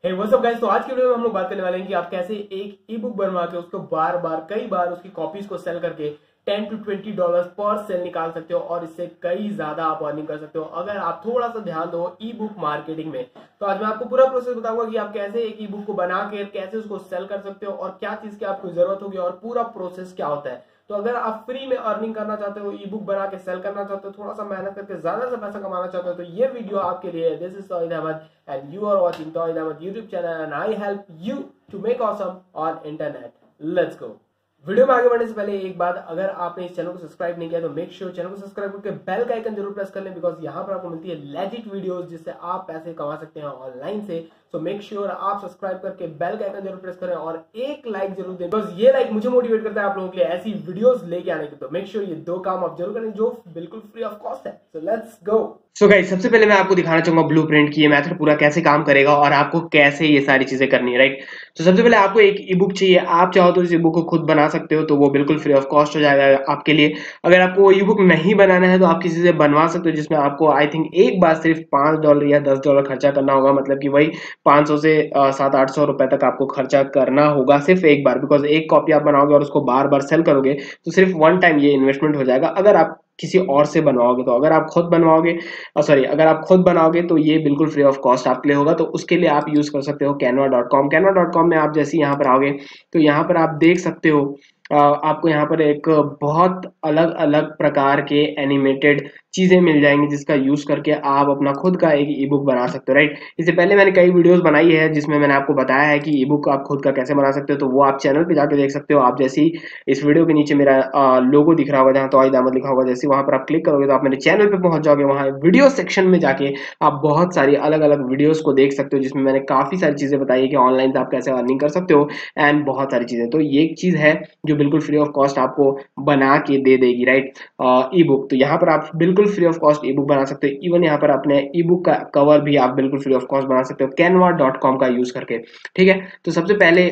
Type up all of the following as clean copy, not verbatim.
Hey what's up guys. तो आज की वीडियो में हम लोग बात करने वाले हैं कि आप कैसे एक ई बुक बनवा के उसको बार बार कई बार उसकी कॉपीज को सेल करके $10 to $20 पर सेल निकाल सकते हो और इससे कई ज्यादा आप अर्निंग कर सकते हो अगर आप थोड़ा सा ध्यान दो ई बुक मार्केटिंग में। तो आज मैं आपको पूरा प्रोसेस बताऊंगा कि आप कैसे एक ई बुक को बना के कैसे उसको सेल कर सकते हो और क्या चीज की आपको जरूरत होगी और पूरा प्रोसेस क्या होता है। तो अगर आप फ्री में अर्निंग करना चाहते हो, ई बुक बना के सेल करना चाहते हो, थोड़ा सा मेहनत करके ज्यादा से पैसा कमाना चाहते हो, तो ये वीडियो आपके लिए है। This is Tauheed Ahmed and you are watching Tauheed Ahmed YouTube channel and I help you to make awesome on internet. Let's go. Video में आगे बढ़ने से पहले एक बात, अगर आपने इस चैनल को सब्सक्राइब नहीं किया तो मेक श्योर चैनल को सब्सक्राइब करके बेल का आइकन जरूर प्रेस कर लें, बिकॉज यहाँ पर आपको मिलती है लेजिट वीडियोस जिससे आप पैसे कमा सकते हैं ऑनलाइन से। सो मेक श्योर आप सब्सक्राइब करके बेल का आइकन जरूर प्रेस करें और एक लाइक जरूर दें, बिकॉज ये लाइक मुझे मोटिवेट करता है आप लोगों के लिए ऐसी वीडियोस लेके आने की। तो मेक श्योर ये दो काम आप जरूर करें जो बिल्कुल फ्री ऑफ कॉस्ट है। So let's go. So guys, सबसे पहले मैं आपको दिखाना चाहूंगा ब्लूप्रिंट की ये मेथड पूरा कैसे काम करेगा और आपको कैसे ये सारी चीजें करनी है, राइट। तो सबसे पहले आपको एक ई बुक चाहिए। आप चाहो तो इस ई बुक को खुद बना सकते हो, तो वो बिल्कुल फ्री ऑफ कॉस्ट हो जाएगा आपके लिए। अगर आपको वो ई बुक नहीं बनाना है तो आप किसी से बनवा सकते हो, जिसमें आपको आई थिंक एक बार सिर्फ $5 या $10 खर्चा करना होगा। मतलब कि वही 500 से 700-800 रुपए तक आपको खर्चा करना होगा सिर्फ एक बार, बिकॉज एक कॉपी आप बनाओगे और उसको बार बार सेल करोगे तो सिर्फ वन टाइम ये इन्वेस्टमेंट हो जाएगा। अगर आप किसी और से बनवाओगे तो अगर आप खुद बनवाओगे अगर आप खुद बनाओगे तो ये बिल्कुल फ्री ऑफ कॉस्ट आपके लिए होगा। तो उसके लिए आप यूज कर सकते हो canva.com। canva.com में आप जैसे यहाँ पर आओगे तो यहाँ पर आप देख सकते हो आपको यहाँ पर एक बहुत अलग अलग प्रकार के एनिमेटेड चीजें मिल जाएंगी जिसका यूज करके आप अपना खुद का एक ई बुक बना सकते हो, राइट। इससे पहले मैंने कई वीडियोस बनाई है जिसमें मैंने आपको बताया है कि ई बुक आप खुद का कैसे बना सकते हो, तो वो आप चैनल पे जाके देख सकते हो। आप जैसे ही इस वीडियो के नीचे मेरा लोगो दिख रहा होगा जहाँ तौहीद अहमद लिखा होगा, जैसे वहां पर आप क्लिक करोगे तो आप मेरे चैनल पे पहुंच जाओगे। वहाँ वीडियो सेक्शन में जाके आप बहुत सारी अलग अलग वीडियोस को देख सकते हो जिसमें मैंने काफी सारी चीजें बताई है कि ऑनलाइन से आप कैसे अर्निंग कर सकते हो एंड बहुत सारी चीजें। तो ये एक चीज है जो बिल्कुल फ्री ऑफ कॉस्ट आपको बना के दे देगी, राइट, ई बुक। तो यहाँ पर आप बिल्कुल free of cost e book बना सकते हो। इवन यहाँ पर अपने ई बुक का कवर भी आप बिल्कुल फ्री ऑफ कॉस्ट बना सकते हो canva.com का यूज करके, ठीक है। तो सबसे पहले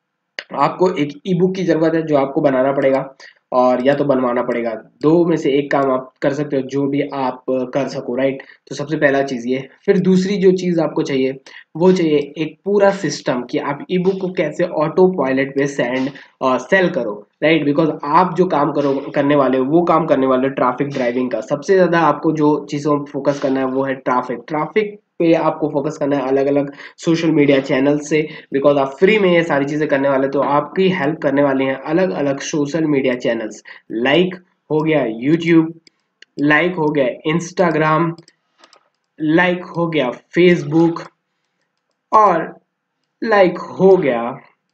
आपको एक ई बुक की जरूरत है जो आपको बनाना पड़ेगा और या तो बनवाना पड़ेगा। दो में से एक काम आप कर सकते हो, जो भी आप कर सको, राइट। तो सबसे पहला चीज ये। फिर दूसरी जो चीज आपको चाहिए वो चाहिए एक पूरा सिस्टम कि आप ई बुक को कैसे ऑटो पायलट पे सेल करो, राइट। बिकॉज आप जो काम करो करने वाले हो वो काम करने वाले हो ट्रैफिक ड्राइविंग का। सबसे ज्यादा आपको जो चीजों पर फोकस करना है वो है ट्रैफिक पे आपको फोकस करना है अलग अलग सोशल मीडिया चैनल से। बिकॉज आप फ्री में ये सारी चीजें करने वाले तो आपकी हेल्प करने वाली हैं अलग अलग सोशल मीडिया चैनल्स। लाइक हो गया यूट्यूब, लाइक हो गया इंस्टाग्राम, लाइक हो गया फेसबुक और लाइक हो गया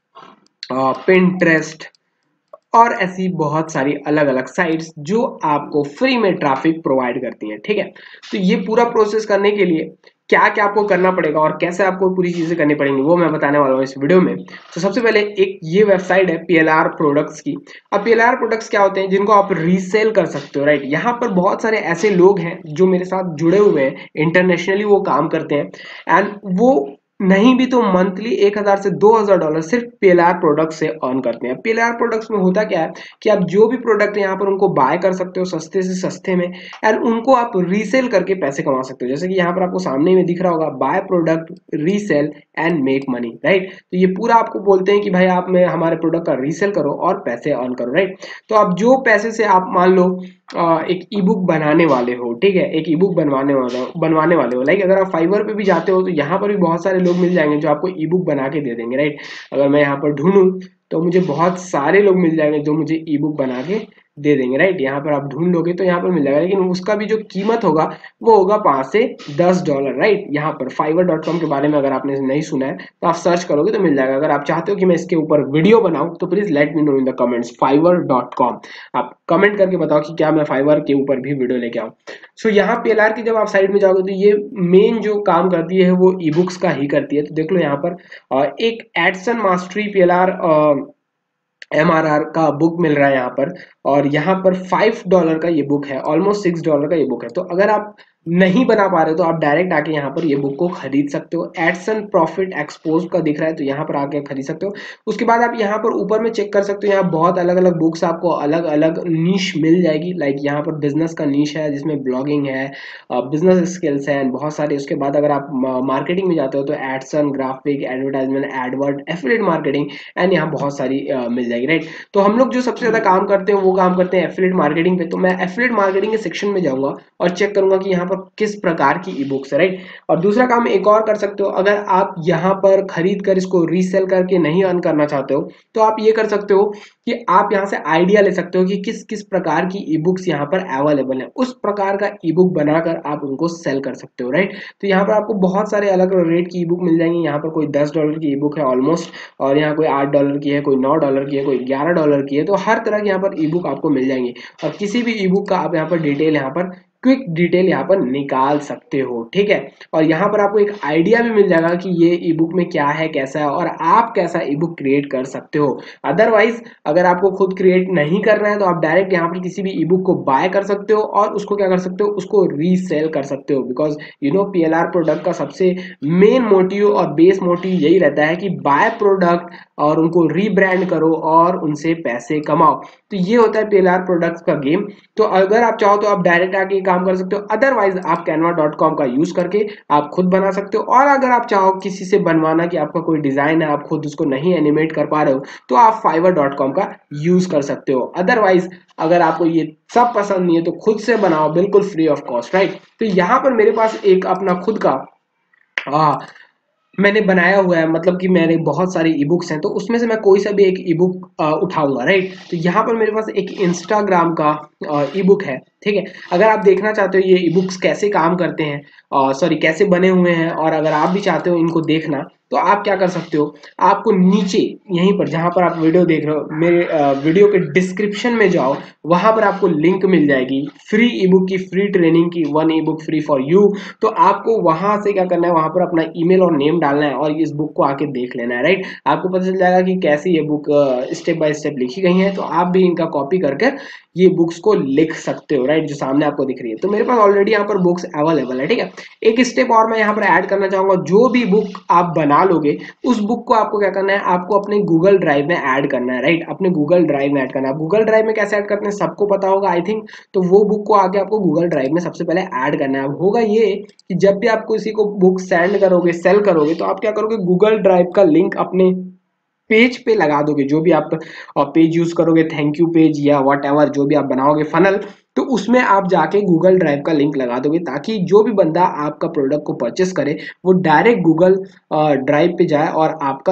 पिंटरेस्ट और ऐसी बहुत सारी अलग अलग साइट्स जो आपको फ्री में ट्रैफिक प्रोवाइड करती हैं, ठीक है। तो ये पूरा प्रोसेस करने के लिए क्या क्या आपको करना पड़ेगा और कैसे आपको पूरी चीजें करनी पड़ेंगी वो मैं बताने वाला हूँ इस वीडियो में। तो सबसे पहले एक ये वेबसाइट है पीएलआर प्रोडक्ट्स की। अब पीएलआर प्रोडक्ट्स क्या होते हैं जिनको आप रीसेल कर सकते हो, राइट। यहाँ पर बहुत सारे ऐसे लोग हैं जो मेरे साथ जुड़े हुए हैं, इंटरनेशनली वो काम करते हैं एंड वो नहीं भी तो मंथली $1000 से $2000 सिर्फ पीएलआर प्रोडक्ट से अर्न करते हैं। पीएलआर प्रोडक्ट्स में होता क्या है कि आप जो भी प्रोडक्ट यहाँ पर उनको बाय कर सकते हो सस्ते से सस्ते में एंड उनको आप रीसेल करके पैसे कमा सकते हो। जैसे कि यहाँ पर आपको सामने में दिख रहा होगा buy product resell and make money, right. तो ये पूरा आपको बोलते हैं कि भाई आप में हमारे प्रोडक्ट का रीसेल करो और पैसे अर्न करो, राइट। तो आप जो पैसे से आप मान लो एक ई बुक बनाने वाले हो, ठीक है, एक ई बुक बनवाने वाले हो। लाइक अगर आप फाइवर पे भी जाते हो तो यहाँ पर भी बहुत सारे लोग मिल जाएंगे जो आपको ई बुक बना के दे देंगे, राइट। अगर मैं यहाँ पर ढूंढूं तो मुझे बहुत सारे लोग मिल जाएंगे जो मुझे ई बुक बना के दे देंगे, राइट। यहाँ पर आप ढूंढ लोगे तो यहाँ पर मिल जाएगा, लेकिन उसका भी जो कीमत होगा वो होगा $5 से $10, राइट। यहाँ पर fiverr.com के बारे में अगर आपने नहीं सुना है तो आप सर्च करोगे तो मिल जाएगा। अगर आप चाहते हो कि मैं इसके ऊपर वीडियो बनाऊं तो please let me know in the comments fiverr.com। आप कमेंट करके बताओ कि क्या मैं फाइवर के ऊपर भी वीडियो लेके आऊं। सो यहाँ पीएलआर की जब आप साइड में जाओगे तो ये मेन जो काम करती है वो ई बुक्स का ही करती है। तो देख लो यहाँ पर एक एडसन मास्टरी पीएलआर MRR का बुक मिल रहा है यहाँ पर, और यहाँ पर $5 का ये बुक है, ऑलमोस्ट $6 का ये बुक है। तो अगर आप नहीं बना पा रहे हो तो आप डायरेक्ट आके यहाँ पर ये बुक को खरीद सकते हो। एड्स एंड प्रॉफिट एक्सपोज का दिख रहा है तो यहाँ पर आके खरीद सकते हो। उसके बाद आप यहाँ पर ऊपर में चेक कर सकते हो, यहाँ बहुत अलग अलग बुक्स आपको अलग अलग नीश मिल जाएगी। लाइक यहाँ पर बिजनेस का नीश है जिसमें ब्लॉगिंग है, बिजनेस स्किल्स है बहुत सारे। उसके बाद अगर आप मार्केटिंग में जाते हो तो ads and graphic, advertisement, advert, affiliate marketing and यहाँ बहुत सारी मिल जाएगी, राइट। तो हम लोग जो सबसे ज्यादा काम करते हैं वो काम करते हैं एफिलिएट मार्केटिंग पे। तो मैं एफिलिएट मार्केटिंग के सेक्शन में जाऊंगा और चेक करूंगा कि यहाँ पर किस प्रकार की ई बुक्स है, राइट। और दूसरा काम एक और कर सकते हो, अगर आप यहाँ पर खरीद कर इसको रीसेल करके नहीं अर्न करना चाहते हो तो आप ये कर सकते हो कि आप यहाँ से आइडिया ले सकते हो कि किस किस प्रकार की ई बुक्स यहाँ पर अवेलेबल है, उस प्रकार का ई बुक बनाकर आप उनको सेल कर सकते हो, राइट। तो यहाँ पर आपको बहुत सारे अलग अलग रेट की ई बुक मिल जाएंगी। यहाँ पर कोई $10 की ई बुक है ऑलमोस्ट, और यहाँ कोई $8 की है, कोई $9 की है, कोई $11 की है। तो हर तरह की यहाँ पर ई बुक आपको मिल जाएंगी और किसी भी ई बुक का आप यहाँ पर डिटेल यहाँ पर क्विक डिटेल यहाँ पर निकाल सकते हो, ठीक है। और यहाँ पर आपको एक आइडिया भी मिल जाएगा कि ये ई बुक में क्या है, कैसा है, और आप कैसा ई बुक क्रिएट कर सकते हो। अदरवाइज अगर आपको खुद क्रिएट नहीं करना है तो आप डायरेक्ट यहाँ पर किसी भी ई बुक को बाय कर सकते हो और उसको क्या कर सकते हो, उसको रीसेल कर सकते हो। Because you know PLR product का सबसे मेन मोटिव और बेस मोटिव यही रहता है कि बाय प्रोडक्ट और उनको रीब्रांड करो और उनसे पैसे कमाओ। तो ये होता है पीएलआर प्रोडक्ट्स का गेम। तो अगर आप चाहो तो आप डायरेक्ट आके काम कर सकते हो, अदरवाइज आप canva.com का यूज करके आप खुद बना सकते हो। और अगर आप चाहो किसी से बनवाना कि आपका कोई डिजाइन है आप खुद उसको नहीं एनिमेट कर पा रहे हो तो आप fiverr.com का यूज कर सकते हो। अदरवाइज अगर आपको ये सब पसंद नहीं है तो खुद से बनाओ बिल्कुल फ्री ऑफ कॉस्ट, राइट। तो यहाँ पर मेरे पास एक अपना खुद का मैंने बनाया हुआ है, मतलब कि मेरे बहुत सारे ई बुक्स हैं तो उसमें से मैं कोई सा भी एक ई बुक उठाऊंगा, राइट। तो यहाँ पर मेरे पास एक इंस्टाग्राम का ई बुक है, ठीक है। अगर आप देखना चाहते हो ये ई बुक्स कैसे काम करते हैं, सॉरी कैसे बने हुए हैं, और अगर आप भी चाहते हो इनको देखना तो आप क्या कर सकते हो, आपको नीचे यहीं पर जहां पर आप वीडियो देख रहे हो मेरे वीडियो के डिस्क्रिप्शन में जाओ, वहां पर आपको लिंक मिल जाएगी फ्री ई बुक की, फ्री ट्रेनिंग की, 1 e book free for you. तो आपको वहां से क्या करना है, वहां पर अपना ईमेल और नेम डालना है और इस बुक को आके देख लेना है, राइट। आपको पता चल जाएगा कि कैसी ये बुक स्टेप बाय स्टेप लिखी गई है, तो आप भी इनका कॉपी करके ये बुक्स को लिख सकते हो, राइट, जो सामने आपको दिख रही है। तो मेरे पास ऑलरेडी यहाँ पर बुक्स अवेलेबल है, ठीक है। एक स्टेप और मैं यहाँ पर ऐड करना चाहूंगा, जो भी बुक आप बना लोगे उस बुक को आपको क्या करना है, आपको अपने गूगल ड्राइव में ऐड करना है, राइट। अपने गूगल ड्राइव में ऐड करना है। गूगल ड्राइव में कैसे ऐड करते हैं सबको पता होगा आई थिंक। तो वो बुक को आके आपको गूगल ड्राइव में सबसे पहले ऐड करना है। अब होगा ये कि जब भी आप किसी को बुक सेंड करोगे, सेल करोगे, तो आप क्या करोगे, गूगल ड्राइव का लिंक अपने पेज पे लगा दोगे, जो भी आप पेज यूज करोगे, थैंक यू पेज या वट एवर जो भी आप बनाओगे फनल, तो उसमें आप जाके गूगल ड्राइव का लिंक लगा दोगे ताकि जो भी बंदा आपका प्रोडक्ट को परचेस करे वो डायरेक्ट गूगल ड्राइव पे जाए और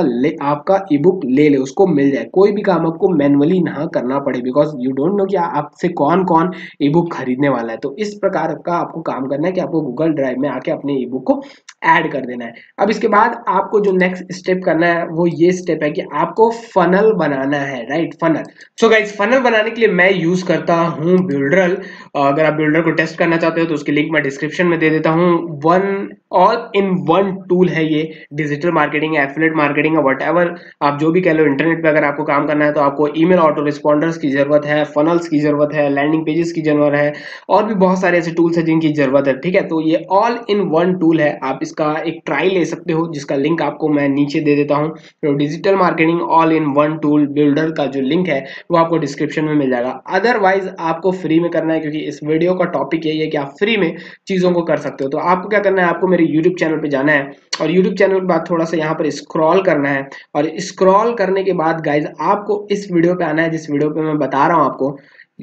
आपका ई बुक ले ले, उसको मिल जाए। कोई भी काम आपको मैनुअली ना करना पड़े, बिकॉज यू डोंट नो कि आपसे कौन कौन ई बुक खरीदने वाला है। तो इस प्रकार का आपको काम करना है कि आपको गूगल ड्राइव में आके अपने ई बुक को ऐड कर देना है। अब इसके बाद आपको जो नेक्स्ट स्टेप करना है वो ये स्टेप है कि आपको फनल बनाना है, right. Funnel, so guys funnel बनाने के लिए मैं यूज करता हूँ बिल्डरल। अगर आप बिल्डर को टेस्ट करना चाहते हो तो उसकी लिंक मैं डिस्क्रिप्शन में दे देता हूँ। One all in one tool है ये, digital marketing, affiliate marketing, whatever आप जो भी कह लो। इंटरनेट पे अगर आपको काम करना है तो आपको ईमेल ऑटो रिस्पॉन्डर्स की जरूरत है, फनल्स की जरूरत है, लैंडिंग पेजेस की जरूरत है, और भी बहुत सारे ऐसे टूल्स है जिनकी जरूरत है, ठीक है। तो ये ऑल इन वन टूल है, आप इसका एक ट्राई ले सकते हो जिसका लिंक आपको मैं नीचे दे देता हूँ। तो digital marketing all in one tool builder का जो लिंक है वो आपको डिस्क्रिप्शन में मिल जाएगा। अदरवाइज आपको फ्री में करना है, क्योंकि इस वीडियो का टॉपिक यही है कि आप फ्री में चीजों को कर सकते हो। तो आपको क्या करना है, आपको मेरे यूट्यूब चैनल पे जाना है और यूट्यूब चैनल के बाद थोड़ा सा यहाँ पर स्क्रॉल करना है, और स्क्रॉल करने के बाद गाइज आपको इस वीडियो पे आना है जिस वीडियो पे मैं बता रहा हूँ आपको।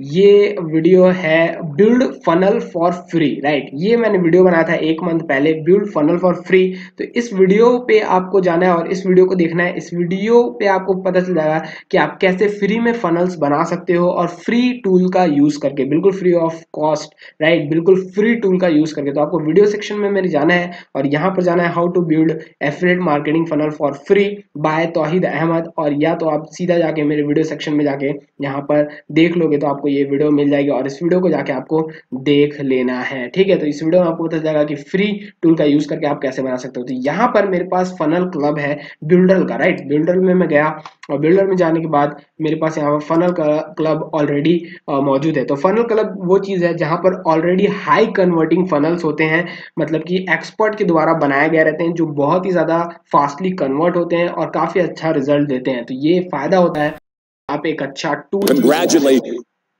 ये वीडियो है build funnel for free, right. ये मैंने वीडियो बनाया था 1 मंथ पहले, बिल्ड फनल फॉर फ्री। तो इस वीडियो पे आपको जाना है और इस वीडियो को देखना है। इस वीडियो पे आपको पता चल जाएगा कि आप कैसे फ्री में फनल्स बना सकते हो और फ्री टूल का यूज करके, बिल्कुल फ्री ऑफ कॉस्ट, राइट, बिल्कुल फ्री टूल का यूज करके। तो आपको वीडियो सेक्शन में मेरे जाना है और यहाँ पर जाना है how to build affiliate marketing funnel for free by Tauheed Ahmed, और या तो आप सीधा जाके मेरे वीडियो सेक्शन में जाके यहाँ पर देख लोगे तो आपको आपको ये वीडियो मिल जाएगी और इस वीडियो को जाके आपको देख लेना है, ठीक है। तो इस वीडियो में आपको पता चलेगा कि फ्री टूल का यूज करके आप कैसे बना सकते हो। तो यहाँ पर मेरे पास फनल क्लब है बिल्डर का, राइट। बिल्डर में मैं गया और बिल्डर में जाने के बाद मेरे पास यहाँ पर फनल क्लब ऑलरेडी मौजूद है। तो फनल क्लब वो चीज है जहां पर ऑलरेडी हाई कन्वर्टिंग फनल्स होते हैं, मतलब कि एक्सपर्ट के द्वारा बनाए गए रहते हैं, जो बहुत ही ज्यादा फास्टली कन्वर्ट होते हैं और काफी अच्छा रिजल्ट देते हैं। तो ये फायदा होता है आप एक अच्छा टूल,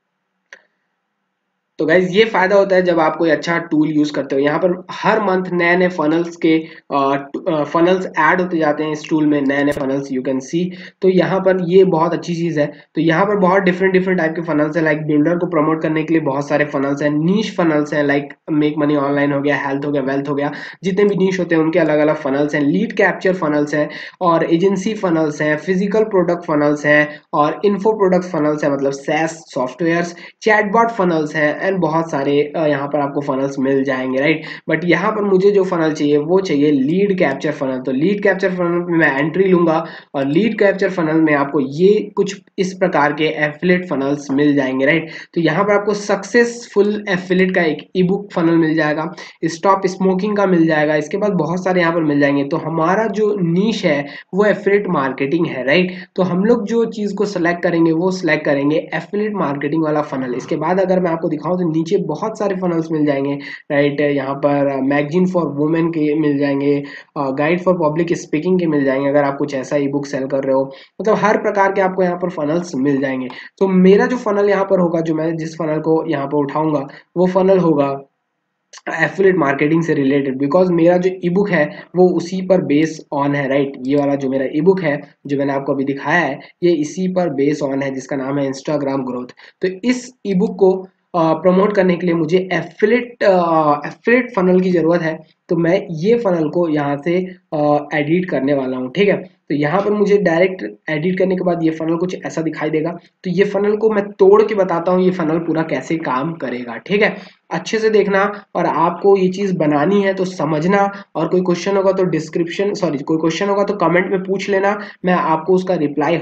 तो गाइज ये फायदा होता है जब आप कोई अच्छा टूल यूज करते हो। यहाँ पर हर मंथ नए नए फनल्स के फनल्स ऐड होते जाते हैं इस टूल में, नए नए फनल्स यू कैन सी। तो यहाँ पर ये बहुत अच्छी चीज है। तो यहाँ पर बहुत डिफरेंट डिफरेंट टाइप के फनल्स है, लाइक बिल्डर को प्रमोट करने के लिए बहुत सारे फनल्स हैं, नीश फनल्स हैं, लाइक मेक मनी ऑनलाइन हो गया, हेल्थ हो गया, वेल्थ हो गया, जितने भी नीश होते हैं उनके अलग अलग फनल्स हैं। लीड कैप्चर फनल्स हैं और एजेंसी फनल्स हैं, फिजिकल प्रोडक्ट फनल्स हैं और इन्फो प्रोडक्ट फनल्स है, मतलब सैस सॉफ्टवेयर, चैटबॉट फनल्स हैं एंड बहुत सारे यहाँ पर आपको फनल्स मिल जाएंगे, राइट। बट यहाँ पर मुझे जो फनल चाहिए वो चाहिए लीड कैप्चर फनल। तो लीड कैप्चर फनल में मैं एंट्री लूंगा और लीड कैप्चर फनल में आपको ये कुछ इस प्रकार के एफिलिएट फनल्स मिल जाएंगे, राइट। तो यहाँ पर आपको सक्सेसफुल एफिलिएट का एक ई बुक फनल मिल जाएगा, स्टॉप स्मोकिंग का मिल जाएगा, इसके बाद बहुत सारे यहाँ पर मिल जाएंगे। तो हमारा जो नीश है वो एफिलिएट मार्केटिंग है, राइट। तो हम लोग जो चीज को सिलेक्ट करेंगे वो सिलेक्ट करेंगे एफिलिएट मार्केटिंग वाला फनल। इसके बाद अगर मैं आपको दिखाऊं तो नीचे बहुत सारे फनल्स मिल जाएंगे, राइट। यहाँ पर मैगजीन फॉर वुमेन के मिल जाएंगे, गाइड फॉर पब्लिक स्पीकिंग के मिल जाएंगे अगर आप कुछ ऐसा ई बुक सेल कर रहे हो, मतलब हर प्रकार के आपको यहाँ पर फनल्स मिल जाएंगे। तो मेरा जो फनल यहाँ पर होगा, जो मैं जिस फनल को यहाँ पर उठाऊंगा वो फनल होगा एफिलिएट मार्केटिंग से रिलेटेड, बिकॉज मेरा जो ई बुक है वो उसी पर बेस ऑन है, राइट। ये वाला जो मेरा ई बुक है जो मैंने आपको अभी दिखाया है ये इसी पर बेस ऑन है, जिसका नाम है इंस्टाग्राम ग्रोथ। तो इस ई बुक को प्रमोट करने के लिए मुझे एफिलिएट फनल की जरूरत है। तो मैं ये फनल को यहाँ से एडिट करने वाला हूँ, ठीक है। तो यहाँ पर मुझे डायरेक्ट एडिट करने के बाद ये फनल कुछ ऐसा दिखाई देगा। तो ये फनल को मैं तोड़ के बताता हूँ ये फनल पूरा कैसे काम करेगा, ठीक है। अच्छे से देखना और आपको ये चीज बनानी है तो समझना, और कोई क्वेश्चन होगा तो कोई क्वेश्चन होगा तो कमेंट में पूछ लेना, मैं आपको उसका रिप्लाई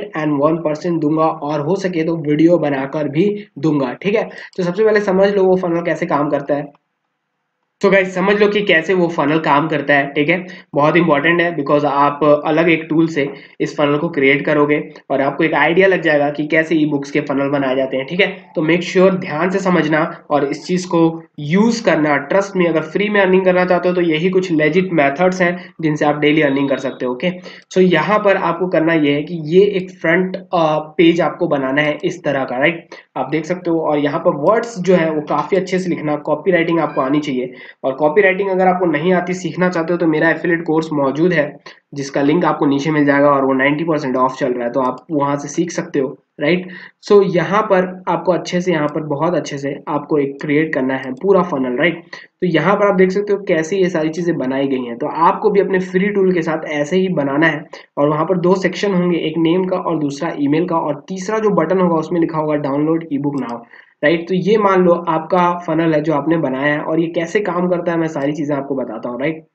101% दूंगा और हो सके तो वीडियो बनाकर भी दूंगा, ठीक है। तो सबसे पहले समझ लो वो फनल कैसे काम करता है। तो गाइस समझ लो कि कैसे वो फनल काम करता है, ठीक है। बहुत इंपॉर्टेंट है बिकॉज आप अलग एक टूल से इस फनल को क्रिएट करोगे और आपको एक आइडिया लग जाएगा कि कैसे ई बुक्स के फनल बनाए जाते हैं, ठीक है। तो मेक श्योर ध्यान से समझना और इस चीज को यूज करना। ट्रस्ट में, अगर फ्री में अर्निंग करना चाहते हो तो यही कुछ लेजिट मेथड्स हैं जिनसे आप डेली अर्निंग कर सकते हो, ओके। सो यहाँ पर आपको करना ये है कि ये एक फ्रंट पेज आपको बनाना है इस तरह का, राइट। आप देख सकते हो और यहाँ पर वर्ड्स जो है वो काफी अच्छे से लिखना, कॉपी राइटिंग आपको आनी चाहिए। और कॉपी राइटिंग अगर आपको नहीं आती, सीखना चाहते हो, तो मेरा एफिलिएट कोर्स मौजूद है जिसका लिंक आपको नीचे मिल जाएगा और वो 90% ऑफ चल रहा है, तो आप वहां से सीख सकते हो, राइट। सो यहाँ पर आपको अच्छे से, यहाँ पर बहुत अच्छे से आपको एक क्रिएट करना है पूरा फनल, राइट। तो यहाँ पर आप देख सकते हो कैसे ये सारी चीजें बनाई गई हैं। तो आपको भी अपने फ्री टूल के साथ ऐसे ही बनाना है और वहां पर 2 सेक्शन होंगे, एक नेम का और दूसरा ईमेल का, और तीसरा जो बटन होगा उसमें लिखा होगा download ebook now, right. तो ये मान लो आपका फनल है जो आपने बनाया है और ये कैसे काम करता है मैं सारी चीजें आपको बताता हूँ, राइट।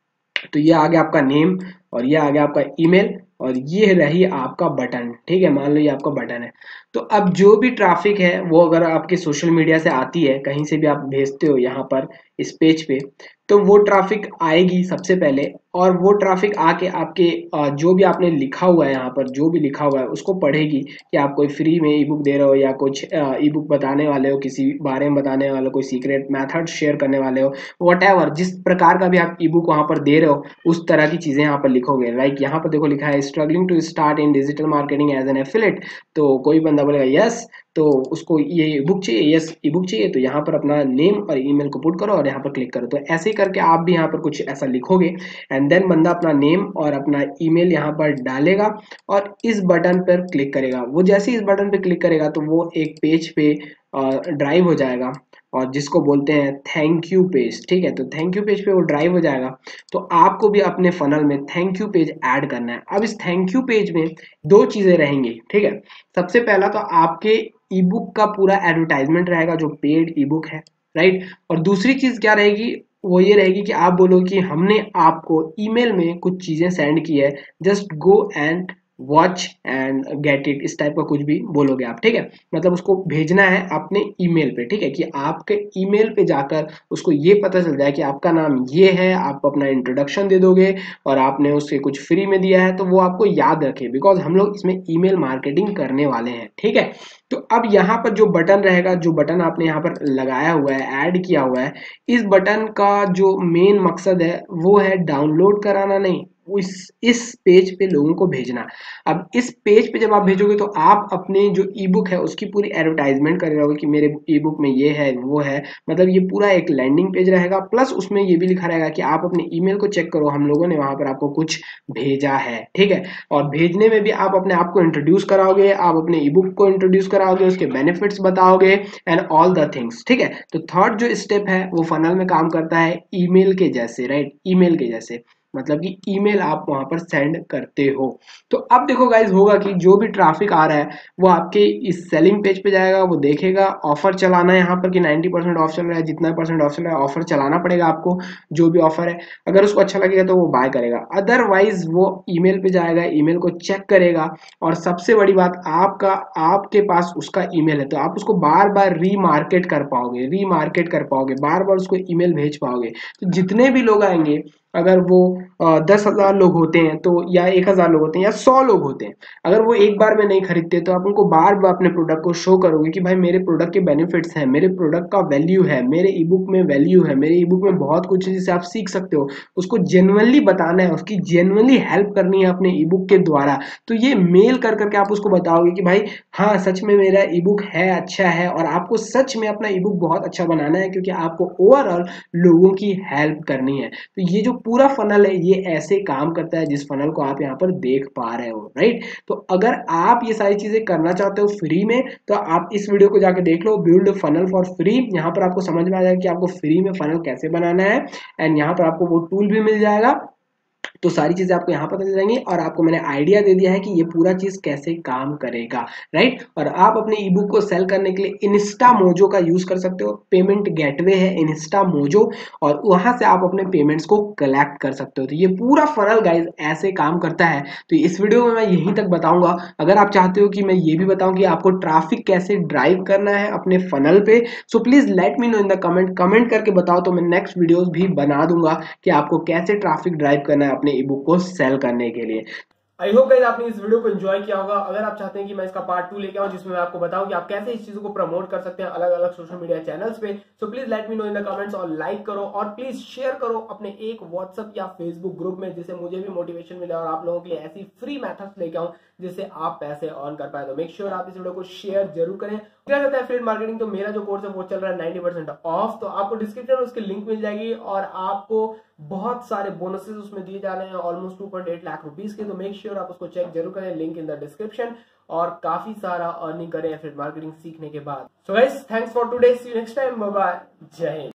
तो ये आ गया आपका नेम और ये आ गया आपका ईमेल और ये रही आपका बटन, ठीक है। मान लो ये आपका बटन है। तो अब जो भी ट्रैफिक है वो अगर आपके सोशल मीडिया से आती है, कहीं से भी आप भेजते हो यहाँ पर इस पेज पे, तो वो ट्रैफिक आएगी सबसे पहले, और वो ट्रैफिक आके आपके जो भी आपने लिखा हुआ है यहाँ पर, जो भी लिखा हुआ है उसको पढ़ेगी कि आप कोई फ्री में ई बुक दे रहे हो या कुछ ई बुक बताने वाले हो, किसी बारे में बताने वाले हो, कोई सीक्रेट मेथड शेयर करने वाले हो, वट जिस प्रकार का भी आप ई बुक वहां पर दे रहे हो उस तरह की चीजें यहाँ पर लिखोगे। लाइक यहाँ पर देखो लिखा है struggling to start in digital marketing as an affiliate. तो कोई बंदा बोलेगा यस, तो उसको ये बुक चाहिए, यस ई बुक चाहिए, तो यहाँ पर अपना नेम और ईमेल को पुट करो और यहाँ पर क्लिक करो। तो ऐसे ही करके आप भी यहाँ पर कुछ ऐसा लिखोगे एंड देन बंदा अपना नेम और अपना ईमेल यहाँ पर डालेगा और इस बटन पर क्लिक करेगा। वो जैसे इस बटन पर क्लिक करेगा तो वो एक पेज पे ड्राइव हो जाएगा और जिसको बोलते हैं थैंक यू पेज, ठीक है। तो थैंक यू पेज पे वो ड्राइव हो जाएगा। तो आपको भी अपने फनल में थैंक यू पेज ऐड करना है। अब इस थैंक यू पेज में 2 चीजें रहेंगी, ठीक है। सबसे पहला तो आपके ई बुक का पूरा एडवर्टाइजमेंट रहेगा जो पेड ई बुक है, राइट। और दूसरी चीज क्या रहेगी, वो ये रहेगी कि आप बोलो कि हमने आपको ईमेल में कुछ चीजें सेंड की है, just go and watch and get it, इस टाइप का कुछ भी बोलोगे आप, ठीक है। मतलब उसको भेजना है अपने ईमेल पे, ठीक है, कि आपके ईमेल पे जाकर उसको ये पता चल जाए कि आपका नाम ये है, आप अपना इंट्रोडक्शन दे दोगे और आपने उससे कुछ फ्री में दिया है, तो वो आपको याद रखे, बिकॉज हम लोग इसमें ईमेल मार्केटिंग करने वाले हैं, ठीक है। तो अब यहाँ पर जो बटन रहेगा, जो बटन आपने यहाँ पर लगाया हुआ है, ऐड किया हुआ है, इस बटन का जो मेन मकसद है वो है डाउनलोड कराना नहीं, इस पेज पे लोगों को भेजना। अब इस पेज पे जब आप भेजोगे तो आप अपने जो ई बुक है उसकी पूरी एडवर्टाइजमेंट कर रहे होगे कि मेरे ई बुक में ये है वो है, मतलब ये पूरा एक लैंडिंग पेज रहेगा, प्लस उसमें ये भी लिखा रहेगा कि आप अपने ईमेल को चेक करो, हम लोगों ने वहां पर आपको कुछ भेजा है, ठीक है। और भेजने में भी आप अपने आप को इंट्रोड्यूस कराओगे, आप अपने ई बुक को इंट्रोड्यूस कराओगे, उसके बेनिफिट्स बताओगे एंड ऑल द थिंग्स, ठीक है। तो थर्ड जो स्टेप है वो फनल में काम करता है ईमेल के जैसे, राइट, ईमेल के जैसे, मतलब कि ईमेल आप वहां पर सेंड करते हो। तो अब देखो गाइज, होगा कि जो भी ट्रैफिक आ रहा है वो आपके इस सेलिंग पेज पे जाएगा, वो देखेगा ऑफर चलाना है यहाँ पर कि 90% ऑफ चल रहा है, जितना परसेंट ऑफ चल रहा है ऑफर चलाना पड़ेगा आपको, जो भी ऑफर है। अगर उसको अच्छा लगेगा तो वो बाय करेगा, अदरवाइज वो ईमेल पे जाएगा, ईमेल को चेक करेगा, और सबसे बड़ी बात, आपके पास उसका ईमेल है तो आप उसको बार बार रीमार्केट कर पाओगे, बार बार उसको ईमेल भेज पाओगे। तो जितने भी लोग आएंगे, अगर वो 10,000 लोग होते हैं तो, या 1,000 लोग होते हैं, या 100 लोग होते हैं, अगर वो एक बार में नहीं खरीदते तो आप उनको बार बार अपने प्रोडक्ट को शो करोगे कि भाई मेरे प्रोडक्ट के बेनिफिट्स हैं, मेरे प्रोडक्ट का वैल्यू है, मेरे ई बुक में वैल्यू है, मेरे ई बुक में बहुत कुछ है जिसे आप सीख सकते हो। उसको जेन्युइनली बताना है, उसकी जेन्युइनली हेल्प करनी है अपने ई बुक के द्वारा। तो ये मेल कर करके आप उसको बताओगे कि भाई हाँ सच में मेरा ई बुक है, अच्छा है, और आपको सच में अपना ई बुक बहुत अच्छा बनाना है, क्योंकि आपको ओवरऑल लोगों की हेल्प करनी है। तो ये जो पूरा फनल है ये ऐसे काम करता है, जिस फनल को आप यहाँ पर देख पा रहे हो, राइट। तो अगर आप ये सारी चीजें करना चाहते हो फ्री में, तो आप इस वीडियो को जाके देख लो, बिल्ड फनल फॉर फ्री। यहाँ पर आपको समझ में आ जाएगा कि आपको फ्री में फनल कैसे बनाना है, एंड यहाँ पर आपको वो टूल भी मिल जाएगा। तो सारी चीजें आपको यहाँ पता चल जाएंगी, और आपको मैंने आइडिया दे दिया है कि ये पूरा चीज कैसे काम करेगा, राइट। और आप अपने ई बुक को सेल करने के लिए इंस्टा मोजो का यूज कर सकते हो, पेमेंट गेटवे है इंस्टा मोजो, और वहां से आप अपने पेमेंट्स को कलेक्ट कर सकते हो। तो ये पूरा फनल गाइज ऐसे काम करता है। तो इस वीडियो में मैं यहीं तक बताऊंगा। अगर आप चाहते हो कि मैं ये भी बताऊं कि आपको ट्रैफिक कैसे ड्राइव करना है अपने फनल पे, so please let me know in the comment करके बताओ, तो मैं नेक्स्ट वीडियोस भी बना दूंगा कि आपको कैसे ट्रैफिक ड्राइव करना है अपने ई बुक को सेल करने के लिए। आई होप गाइस आपने इस वीडियो को एंजॉय किया होगा। अगर आप चाहते हैं कि मैं इसका पार्ट 2 लेके आऊं जिसमें मैं आपको बताऊं कि आप कैसे इस चीजों को प्रमोट कर सकते हैं अलग अलग सोशल मीडिया चैनल्स पे, so please let me know in the comments, और लाइक करो और प्लीज शेयर करो अपने एक व्हाट्सएप या फेसबुक ग्रुप में, जिससे मुझे भी मोटिवेशन मिले और आप लोगों के लिए ऐसी फ्री मेथड्स लेके आऊं जिससे आप पैसे अर्न कर पाए। तो मेक श्योर आप इस वीडियो को शेयर जरूर करें। क्या कहता है एफिलिएट मार्केटिंग, तो मेरा जो कोर्स है वो चल रहा है 90% ऑफ, तो आपको डिस्क्रिप्शन में उसकी लिंक मिल जाएगी, और आपको बहुत सारे बोनसेस उसमें दिए जा रहे हैं, ऑलमोस्ट 2.8 लाख रुपीस के। तो मेक श्योर आप उसको चेक जरूर करें, लिंक इन द डिस्क्रिप्शन, और काफी सारा अर्निंग करें एफिलिएट मार्केटिंग सीखने के बाद। So guys, thanks for today, see you next time, bye bye, जय हिंद।